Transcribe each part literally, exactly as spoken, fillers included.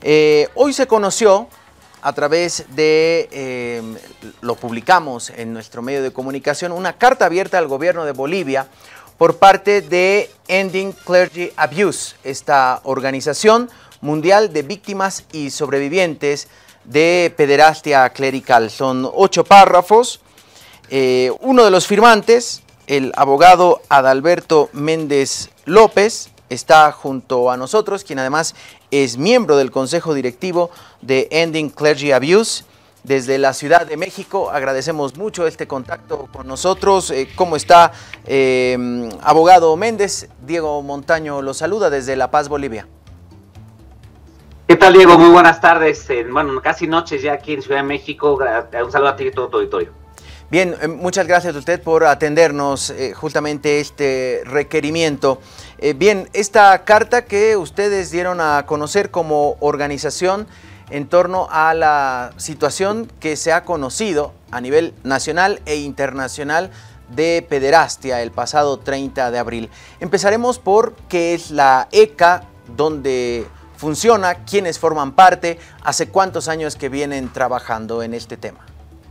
Eh, hoy se conoció a través de, eh, lo publicamos en nuestro medio de comunicación, una carta abierta al gobierno de Bolivia por parte de Ending Clergy Abuse, esta organización mundial de víctimas y sobrevivientes de pederastia clerical. Son ocho párrafos. Eh, uno de los firmantes, el abogado Adalberto Méndez López, está junto a nosotros, quien además es miembro del Consejo Directivo de Ending Clergy Abuse desde la Ciudad de México. Agradecemos mucho este contacto con nosotros. Eh, ¿Cómo está, eh, abogado Méndez? Diego Montaño lo saluda desde La Paz, Bolivia. ¿Qué tal, Diego? Muy buenas tardes. Eh, bueno, casi noches ya aquí en Ciudad de México. Un saludo a ti y a todo tu auditorio. Bien, eh, muchas gracias a usted por atendernos eh, justamente este requerimiento. Eh, bien, esta carta que ustedes dieron a conocer como organización en torno a la situación que se ha conocido a nivel nacional e internacional de pederastia el pasado treinta de abril. Empezaremos por qué es la E C A, dónde funciona, quiénes forman parte, hace cuántos años que vienen trabajando en este tema.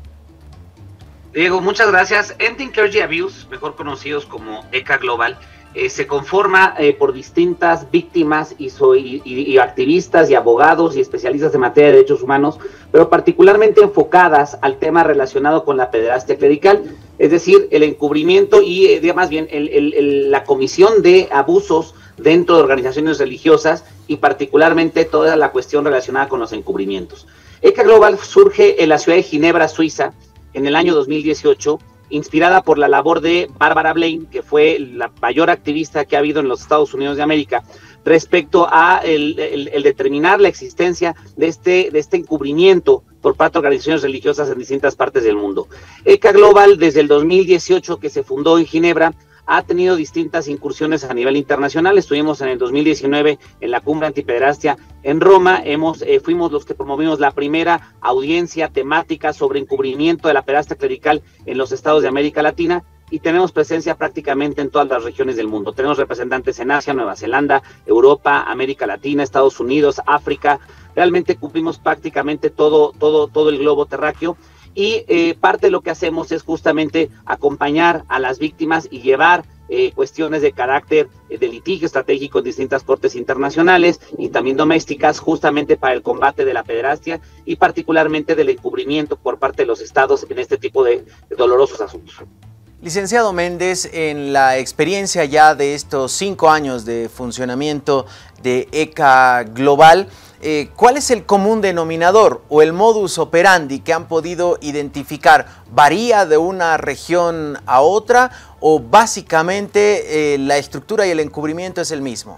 Diego, muchas gracias. Ending Clergy Abuse, mejor conocidos como E C A Global, eh, se conforma eh, por distintas víctimas y, soy, y, y activistas y abogados y especialistas en materia de derechos humanos, pero particularmente enfocadas al tema relacionado con la pederastia clerical, es decir, el encubrimiento y eh, más bien el, el, el, la comisión de abusos dentro de organizaciones religiosas y particularmente toda la cuestión relacionada con los encubrimientos. E C A Global surge en la ciudad de Ginebra, Suiza, en el año dos mil dieciocho, inspirada por la labor de Bárbara Blaine, que fue la mayor activista que ha habido en los Estados Unidos de América, respecto a el, el, el determinar la existencia de este, de este encubrimiento por parte de organizaciones religiosas en distintas partes del mundo. E C A Global, desde el dos mil dieciocho que se fundó en Ginebra, ha tenido distintas incursiones a nivel internacional. Estuvimos en el dos mil diecinueve en la cumbre antipederastia en Roma. Hemos, eh, fuimos los que promovimos la primera audiencia temática sobre encubrimiento de la pederastia clerical en los estados de América Latina y tenemos presencia prácticamente en todas las regiones del mundo. Tenemos representantes en Asia, Nueva Zelanda, Europa, América Latina, Estados Unidos, África. Realmente cubrimos prácticamente todo, todo, todo el globo terráqueo. Y eh, parte de lo que hacemos es justamente acompañar a las víctimas y llevar eh, cuestiones de carácter eh, de litigio estratégico en distintas cortes internacionales y también domésticas, justamente para el combate de la pederastia y particularmente del encubrimiento por parte de los estados en este tipo de, de dolorosos asuntos. Licenciado Méndez, en la experiencia ya de estos cinco años de funcionamiento de E C A Global, eh, ¿cuál es el común denominador o el modus operandi que han podido identificar? ¿Varía de una región a otra o básicamente eh, la estructura y el encubrimiento es el mismo?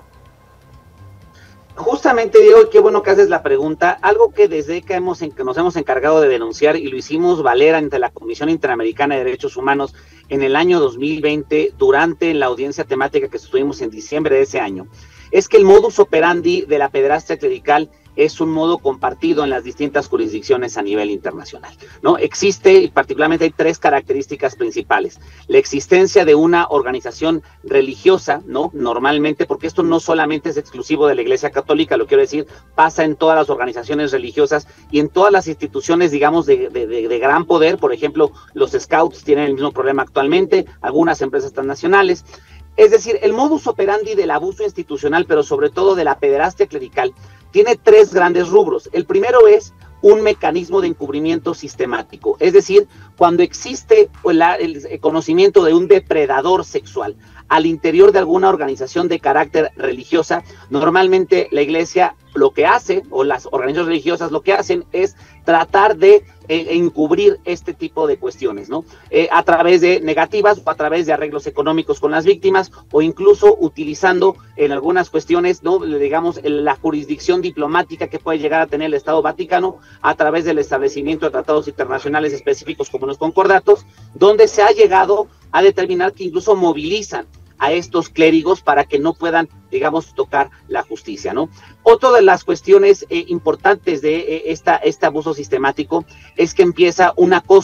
Justamente, Diego, qué bueno que haces la pregunta. Algo que desde E C A hemos, nos hemos encargado de denunciar y lo hicimos valer ante la Comisión Interamericana de Derechos Humanos en el año dos mil veinte, durante la audiencia temática que estuvimos en diciembre de ese año, es que el modus operandi de la pederastia clerical es un modo compartido en las distintas jurisdicciones a nivel internacional, ¿no? Existe, y particularmente hay tres características principales. La existencia de una organización religiosa, ¿no? Normalmente, porque esto no solamente es exclusivo de la Iglesia Católica, lo quiero decir, pasa en todas las organizaciones religiosas y en todas las instituciones, digamos, de, de, de, de gran poder. Por ejemplo, los Scouts tienen el mismo problema actualmente, algunas empresas transnacionales. Es decir, el modus operandi del abuso institucional, pero sobre todo de la pederastia clerical, tiene tres grandes rubros. El primero es un mecanismo de encubrimiento sistemático, es decir, cuando existe el conocimiento de un depredador sexual al interior de alguna organización de carácter religiosa, normalmente la iglesia lo que hace, o las organizaciones religiosas lo que hacen es tratar de eh, encubrir este tipo de cuestiones, ¿no? Eh, a través de negativas o a través de arreglos económicos con las víctimas o incluso utilizando en algunas cuestiones, ¿no? digamos, la jurisdicción diplomática que puede llegar a tener el Estado Vaticano a través del establecimiento de tratados internacionales específicos como los concordatos, donde se ha llegado a determinar que incluso movilizan a estos clérigos para que no puedan, digamos, tocar la justicia, ¿no? Otra de las cuestiones eh, importantes de eh, esta, este abuso sistemático es que empieza un acoso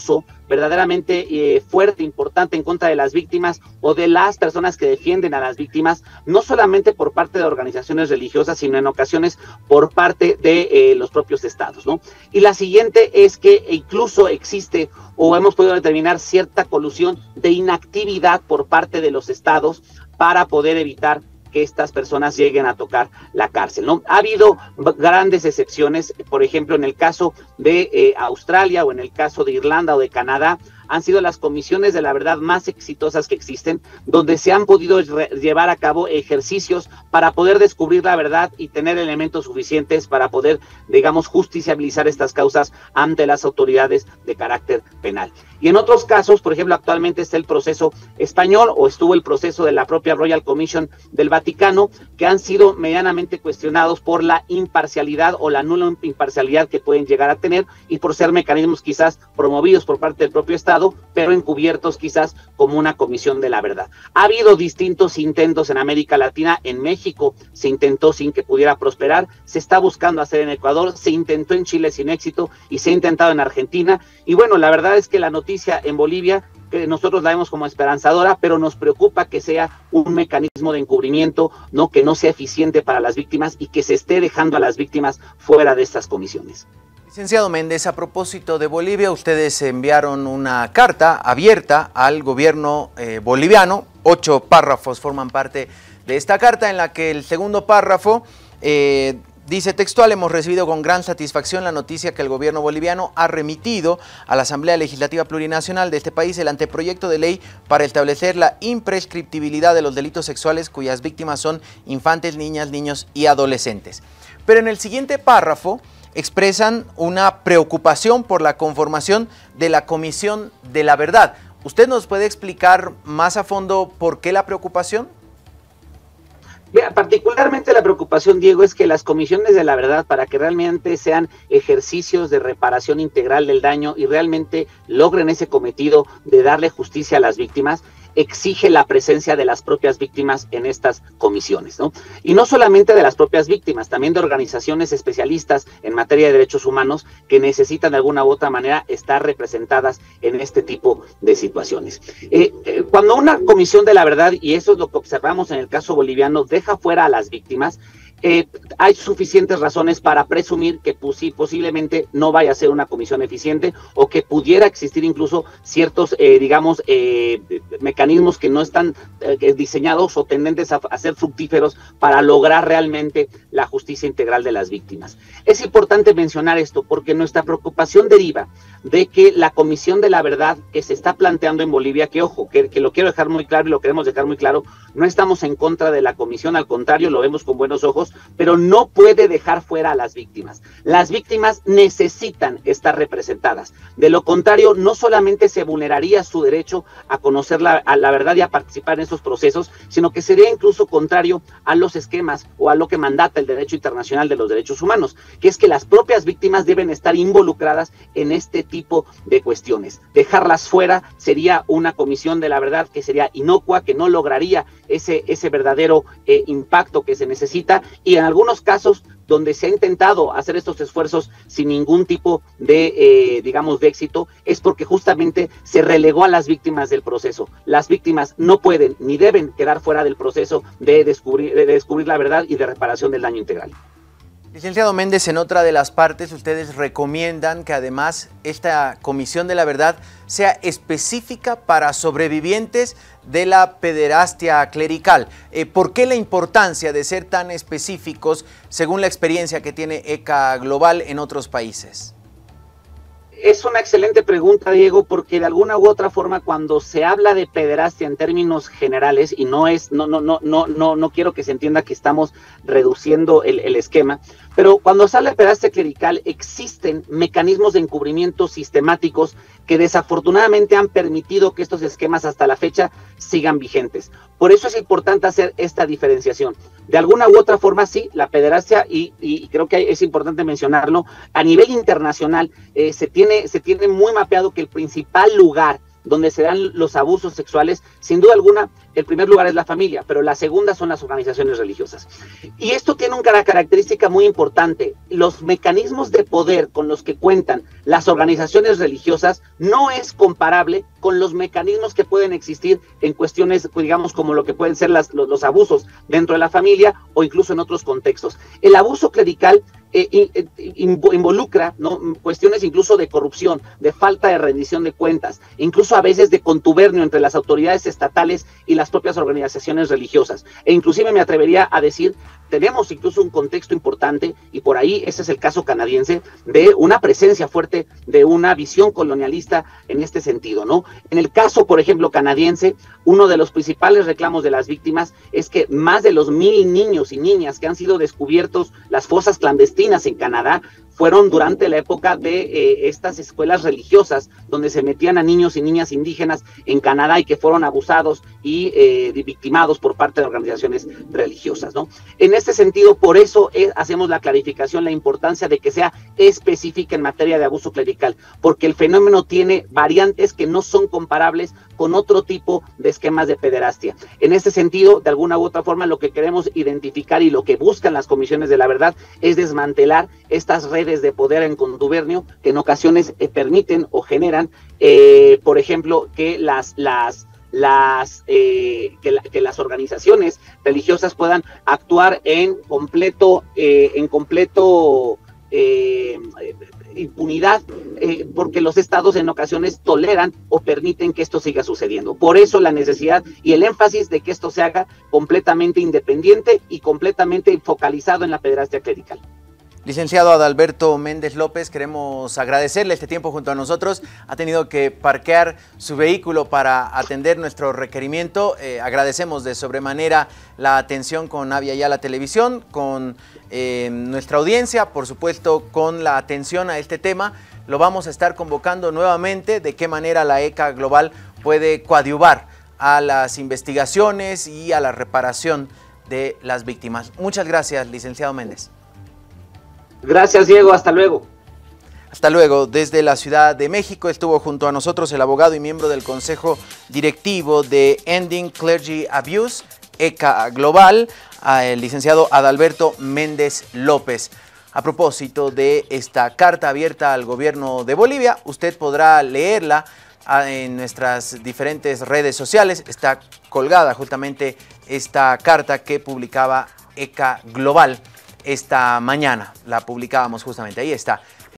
verdaderamente eh, fuerte, importante en contra de las víctimas o de las personas que defienden a las víctimas, no solamente por parte de organizaciones religiosas, sino en ocasiones por parte de eh, los propios estados, ¿no? Y la siguiente es que incluso existe o hemos podido determinar cierta colusión de inactividad por parte de los estados para poder evitar que estas personas lleguen a tocar la cárcel, ¿no? Ha habido grandes excepciones, por ejemplo, en el caso de eh, Australia o en el caso de Irlanda o de Canadá, han sido las comisiones de la verdad más exitosas que existen, donde se han podido llevar a cabo ejercicios para poder descubrir la verdad y tener elementos suficientes para poder, digamos, justiciabilizar estas causas ante las autoridades de carácter penal. Y en otros casos, por ejemplo, actualmente está el proceso español o estuvo el proceso de la propia Royal Commission del Vaticano, que han sido medianamente cuestionados por la imparcialidad o la nula imparcialidad que pueden llegar a tener y por ser mecanismos quizás promovidos por parte del propio Estado, pero encubiertos quizás como una comisión de la verdad. Ha habido distintos intentos en América Latina, en México se intentó sin que pudiera prosperar, se está buscando hacer en Ecuador, se intentó en Chile sin éxito y se ha intentado en Argentina, y bueno, la verdad es que la noticia en Bolivia, que nosotros la vemos como esperanzadora, pero nos preocupa que sea un mecanismo de encubrimiento, no, que no sea eficiente para las víctimas y que se esté dejando a las víctimas fuera de estas comisiones. Licenciado Méndez, a propósito de Bolivia, ustedes enviaron una carta abierta al gobierno eh, boliviano. Ocho párrafos forman parte de esta carta, en la que el segundo párrafo eh, dice textual: hemos recibido con gran satisfacción la noticia que el gobierno boliviano ha remitido a la Asamblea Legislativa Plurinacional de este país el anteproyecto de ley para establecer la imprescriptibilidad de los delitos sexuales cuyas víctimas son infantes, niñas, niños y adolescentes. Pero en el siguiente párrafo expresan una preocupación por la conformación de la Comisión de la Verdad. ¿Usted nos puede explicar más a fondo por qué la preocupación? Bien, particularmente la preocupación, Diego, es que las comisiones de la verdad, para que realmente sean ejercicios de reparación integral del daño y realmente logren ese cometido de darle justicia a las víctimas, exige la presencia de las propias víctimas en estas comisiones, ¿no? Y no solamente de las propias víctimas, también de organizaciones especialistas en materia de derechos humanos que necesitan de alguna u otra manera estar representadas en este tipo de situaciones. Eh, eh, cuando una comisión de la verdad, y eso es lo que observamos en el caso boliviano, deja fuera a las víctimas, Eh, hay suficientes razones para presumir que pues, sí, posiblemente no vaya a ser una comisión eficiente o que pudiera existir incluso ciertos, eh, digamos, eh, mecanismos que no están eh, diseñados o tendentes a, a ser fructíferos para lograr realmente la justicia integral de las víctimas. Es importante mencionar esto porque nuestra preocupación deriva de que la Comisión de la Verdad que se está planteando en Bolivia, que ojo, que, que lo quiero dejar muy claro y lo queremos dejar muy claro, no estamos en contra de la comisión, al contrario, lo vemos con buenos ojos, pero no puede dejar fuera a las víctimas. Las víctimas necesitan estar representadas. De lo contrario, no solamente se vulneraría su derecho a conocer la, a la verdad y a participar en esos procesos, sino que sería incluso contrario a los esquemas o a lo que mandata el derecho internacional de los derechos humanos, que es que las propias víctimas deben estar involucradas en este tipo de cuestiones. Dejarlas fuera sería una comisión de la verdad que sería inocua, que no lograría ese, ese verdadero eh, impacto que se necesita, y en algunos casos donde se ha intentado hacer estos esfuerzos sin ningún tipo de, eh, digamos, de éxito, es porque justamente se relegó a las víctimas del proceso. Las víctimas no pueden ni deben quedar fuera del proceso de descubrir, de descubrir la verdad y de reparación del daño integral. Licenciado Méndez, en otra de las partes ustedes recomiendan que además esta Comisión de la Verdad sea específica para sobrevivientes de la pederastia clerical. Eh, ¿Por qué la importancia de ser tan específicos según la experiencia que tiene E C A Global en otros países? Es una excelente pregunta, Diego, porque de alguna u otra forma cuando se habla de pederastia en términos generales, y no es, no, no, no, no, no, no quiero que se entienda que estamos reduciendo el, el esquema, pero cuando se habla de pederastia clerical existen mecanismos de encubrimiento sistemáticos que desafortunadamente han permitido que estos esquemas hasta la fecha sigan vigentes. Por eso es importante hacer esta diferenciación. De alguna u otra forma, sí, la pederastia, y, y creo que es importante mencionarlo, a nivel internacional eh, se tiene, se tiene muy mapeado que el principal lugar donde se dan los abusos sexuales, sin duda alguna, el primer lugar es la familia, pero la segunda son las organizaciones religiosas. Y esto tiene una característica muy importante. Los mecanismos de poder con los que cuentan las organizaciones religiosas no es comparable con los mecanismos que pueden existir en cuestiones, digamos, como lo que pueden ser las, los, los abusos dentro de la familia o incluso en otros contextos. El abuso clerical Eh, eh, involucra, ¿no?, cuestiones incluso de corrupción, de falta de rendición de cuentas, incluso a veces de contubernio entre las autoridades estatales y las propias organizaciones religiosas. E inclusive me atrevería a decir, tenemos incluso un contexto importante, y por ahí ese es el caso canadiense, de una presencia fuerte de una visión colonialista en este sentido, ¿no? En el caso, por ejemplo, canadiense, uno de los principales reclamos de las víctimas es que más de los mil niños y niñas que han sido descubiertos, las fosas clandestinas en Canadá, fueron durante la época de eh, estas escuelas religiosas, donde se metían a niños y niñas indígenas en Canadá y que fueron abusados y eh, victimados por parte de organizaciones religiosas, ¿no? En este sentido, por eso eh, hacemos la clarificación, la importancia de que sea específica en materia de abuso clerical, porque el fenómeno tiene variantes que no son comparables con otro tipo de esquemas de pederastia. En este sentido, de alguna u otra forma, lo que queremos identificar y lo que buscan las comisiones de la verdad es desmantelar estas redes de poder en contubernio que en ocasiones eh, permiten o generan, eh, por ejemplo, que las las las eh, que, la, que las organizaciones religiosas puedan actuar en completo eh, en completo eh, impunidad, eh, porque los estados en ocasiones toleran o permiten que esto siga sucediendo. Por eso la necesidad y el énfasis de que esto se haga completamente independiente y completamente focalizado en la pederastia clerical. Licenciado Adalberto Méndez López, queremos agradecerle este tiempo junto a nosotros. Ha tenido que parquear su vehículo para atender nuestro requerimiento. Eh, agradecemos de sobremanera la atención con Avia Yala Televisión, con eh, nuestra audiencia, por supuesto con la atención a este tema. Lo vamos a estar convocando nuevamente de qué manera la E C A Global puede coadyuvar a las investigaciones y a la reparación de las víctimas. Muchas gracias, licenciado Méndez. Gracias, Diego. Hasta luego. Hasta luego. Desde la Ciudad de México estuvo junto a nosotros el abogado y miembro del Consejo Directivo de Ending Clergy Abuse, E C A Global, el licenciado Adalberto Méndez López. A propósito de esta carta abierta al gobierno de Bolivia, usted podrá leerla en nuestras diferentes redes sociales. Está colgada justamente esta carta que publicaba E C A Global esta mañana. La publicábamos justamente, ahí está.